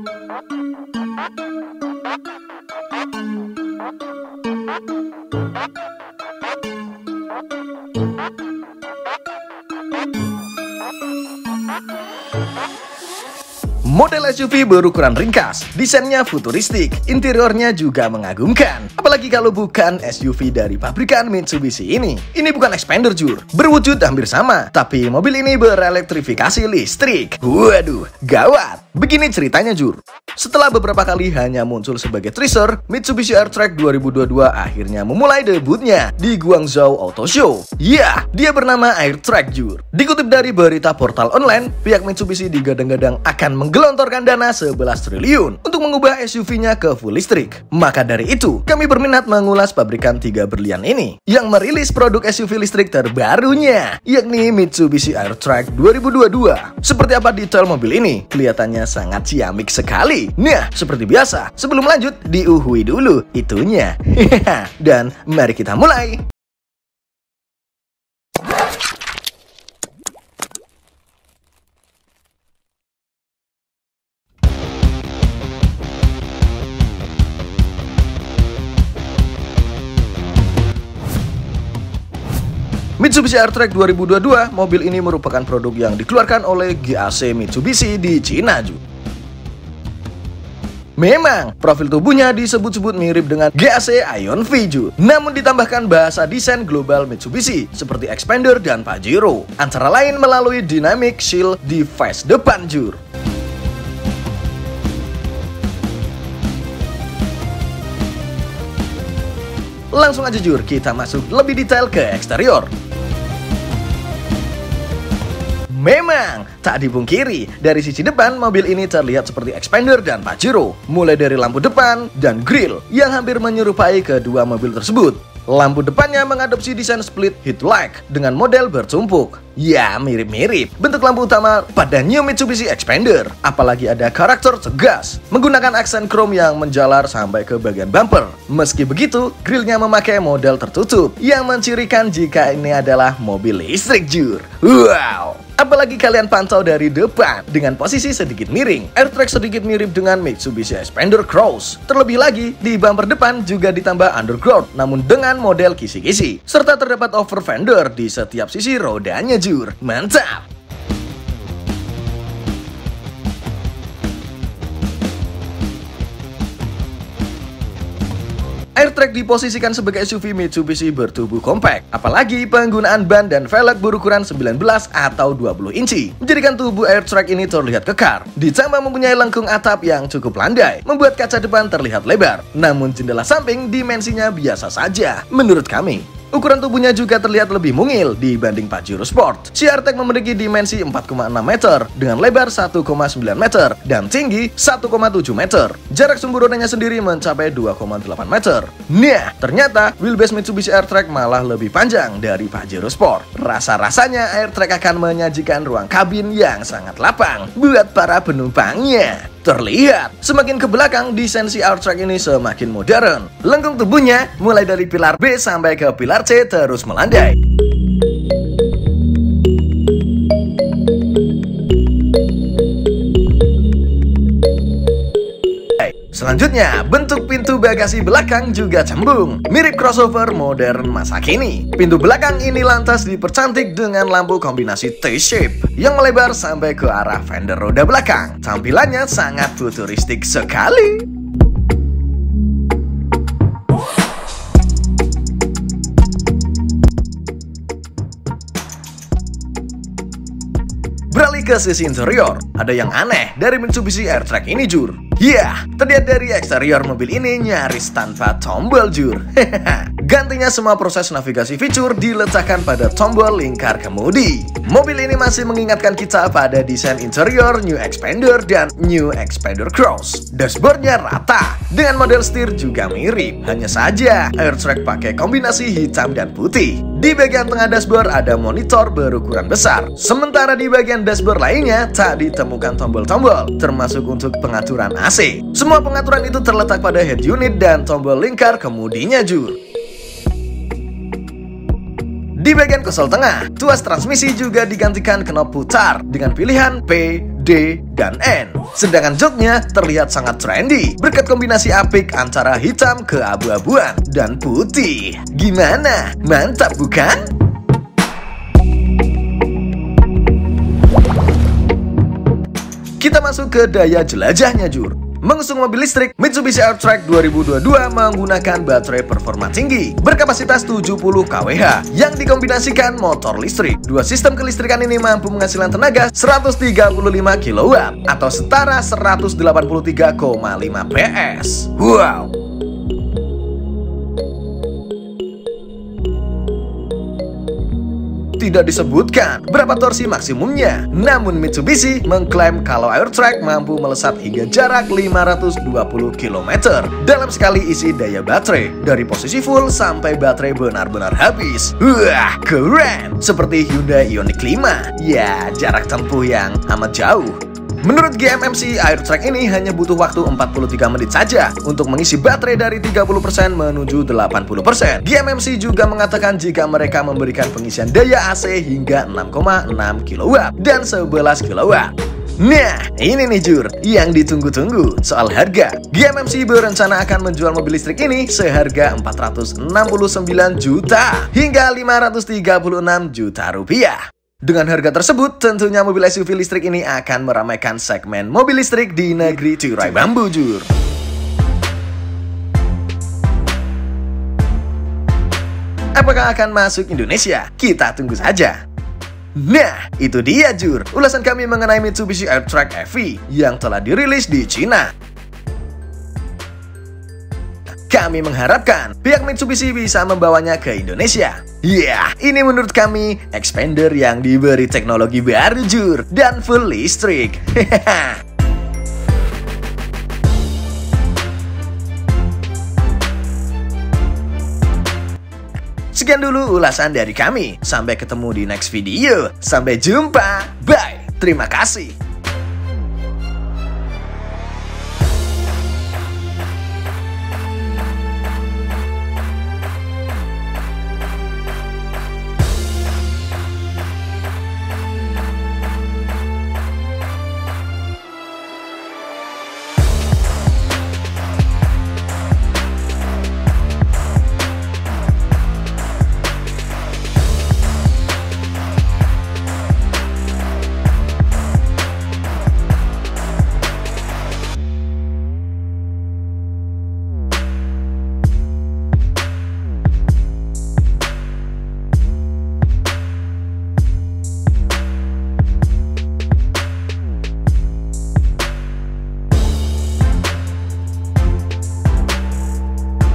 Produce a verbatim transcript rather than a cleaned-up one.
Model S U V berukuran ringkas, desainnya futuristik, interiornya juga mengagumkan. Apalagi kalau bukan S U V dari pabrikan Mitsubishi ini. Ini bukan Xpander Jur, berwujud hampir sama, tapi mobil ini berelektrifikasi listrik. Waduh, gawat. Begini ceritanya Jur. Setelah beberapa kali hanya muncul sebagai teaser, Mitsubishi AirTrack dua ribu dua puluh dua akhirnya memulai debutnya di Guangzhou Auto Show. Ya, dia bernama AirTrack Jur. Dikutip dari berita portal online, pihak Mitsubishi digadang-gadang akan menggelontorkan dana sebelas triliun untuk mengubah S U V-nya ke full listrik. Maka dari itu, kami berminat mengulas pabrikan tiga berlian ini yang merilis produk S U V listrik terbarunya, yakni Mitsubishi AirTrack dua ribu dua puluh dua. Seperti apa detail mobil ini? Kelihatannya sangat ciamik sekali. Nah, seperti biasa, sebelum lanjut, diuhui dulu itunya. Dan mari kita mulai. Mitsubishi AirTrack dua ribu dua puluh dua, mobil ini merupakan produk yang dikeluarkan oleh G A C Mitsubishi di Cina. Memang, profil tubuhnya disebut-sebut mirip dengan G A C Ion V, namun ditambahkan bahasa desain global Mitsubishi seperti Xpander dan Pajero, antara lain melalui Dynamic Shield di face depan, Jur. Langsung aja Jur, kita masuk lebih detail ke eksterior. Memang, tak dipungkiri, dari sisi depan mobil ini terlihat seperti Xpander dan Pajero, mulai dari lampu depan dan grill yang hampir menyerupai kedua mobil tersebut. Lampu depannya mengadopsi desain split headlight dengan model bertumpuk. Ya, mirip-mirip bentuk lampu utama pada New Mitsubishi Xpander. Apalagi ada karakter tegas, menggunakan aksen chrome yang menjalar sampai ke bagian bumper. Meski begitu, grillnya memakai model tertutup yang mencirikan jika ini adalah mobil listrik, Jur. Wow! Apalagi kalian pantau dari depan dengan posisi sedikit miring, AirTrack sedikit mirip dengan Mitsubishi Xpander Cross. Terlebih lagi, di bumper depan juga ditambah underglow, namun dengan model kisi-kisi. Serta terdapat over fender di setiap sisi rodanya, Jur. Mantap! AirTrack diposisikan sebagai S U V Mitsubishi bertubuh kompak. Apalagi penggunaan ban dan velg berukuran sembilan belas atau dua puluh inci menjadikan tubuh AirTrack ini terlihat kekar. Ditambah mempunyai lengkung atap yang cukup landai, membuat kaca depan terlihat lebar. Namun jendela samping dimensinya biasa saja menurut kami. Ukuran tubuhnya juga terlihat lebih mungil dibanding Pajero Sport. Si AirTrack memiliki dimensi empat koma enam meter dengan lebar satu koma sembilan meter dan tinggi satu koma tujuh meter. Jarak sumbu rodanya sendiri mencapai dua koma delapan meter. Nah, ternyata wheelbase Mitsubishi AirTrack malah lebih panjang dari Pajero Sport. Rasa-rasanya AirTrack akan menyajikan ruang kabin yang sangat lapang buat para penumpangnya. Terlihat, semakin ke belakang desain si AirTrack ini semakin modern. Lengkung tubuhnya mulai dari pilar B sampai ke pilar C terus melandai. Selanjutnya, bentuk pintu bagasi belakang juga cembung, mirip crossover modern masa kini. Pintu belakang ini lantas dipercantik dengan lampu kombinasi T-shape yang melebar sampai ke arah fender roda belakang. Tampilannya sangat futuristik sekali. Beralih ke sisi interior, ada yang aneh dari Mitsubishi AirTrack ini, Jur. Ya, terlihat dari eksterior mobil ini nyaris tanpa tombol, Jur. Gantinya semua proses navigasi fitur diletakkan pada tombol lingkar kemudi. Mobil ini masih mengingatkan kita pada desain interior New Xpander dan New Xpander Cross. Dashboardnya rata, dengan model setir juga mirip. Hanya saja, AirTrack pakai kombinasi hitam dan putih. Di bagian tengah dashboard ada monitor berukuran besar. Sementara di bagian dashboard lainnya tak ditemukan tombol-tombol, termasuk untuk pengaturan A C. Semua pengaturan itu terletak pada head unit dan tombol lingkar kemudinya, Jur. Di bagian konsol tengah, tuas transmisi juga digantikan knop putar dengan pilihan P, D, dan N. Sedangkan joknya terlihat sangat trendy berkat kombinasi apik antara hitam keabu-abuan dan putih. Gimana? Mantap bukan? Kita masuk ke daya jelajahnya, Jur. Mengusung mobil listrik, Mitsubishi Airtrack dua ribu dua puluh dua menggunakan baterai performa tinggi berkapasitas tujuh puluh kilowatt yang dikombinasikan motor listrik. Dua sistem kelistrikan ini mampu menghasilkan tenaga seratus tiga puluh lima kilowatt atau setara seratus delapan puluh tiga koma lima P S. Wow! Tidak disebutkan berapa torsi maksimumnya, namun Mitsubishi mengklaim kalau Airtrack mampu melesat hingga jarak lima ratus dua puluh kilometer dalam sekali isi daya baterai, dari posisi full sampai baterai benar-benar habis. Wah, keren! Seperti Hyundai Ioniq lima. Ya, jarak tempuh yang amat jauh. Menurut G M M C, Airtrack ini hanya butuh waktu empat puluh tiga menit saja untuk mengisi baterai dari tiga puluh persen menuju delapan puluh persen. G M M C juga mengatakan jika mereka memberikan pengisian daya A C hingga enam koma enam kilowatt dan sebelas kilowatt. Nah, ini nih Jur, yang ditunggu-tunggu soal harga. G M M C berencana akan menjual mobil listrik ini seharga empat ratus enam puluh sembilan juta hingga lima ratus tiga puluh enam juta rupiah. Dengan harga tersebut, tentunya mobil S U V listrik ini akan meramaikan segmen mobil listrik di negeri tirai bambu, Jur. Apakah akan masuk Indonesia? Kita tunggu saja. Nah, itu dia Jur, ulasan kami mengenai Mitsubishi Airtrack E V yang telah dirilis di Cina. Kami mengharapkan pihak Mitsubishi bisa membawanya ke Indonesia. Ya, ini menurut kami expander yang diberi teknologi baru, Jur, dan full listrik. Sekian dulu ulasan dari kami. Sampai ketemu di next video. Sampai jumpa. Bye. Terima kasih.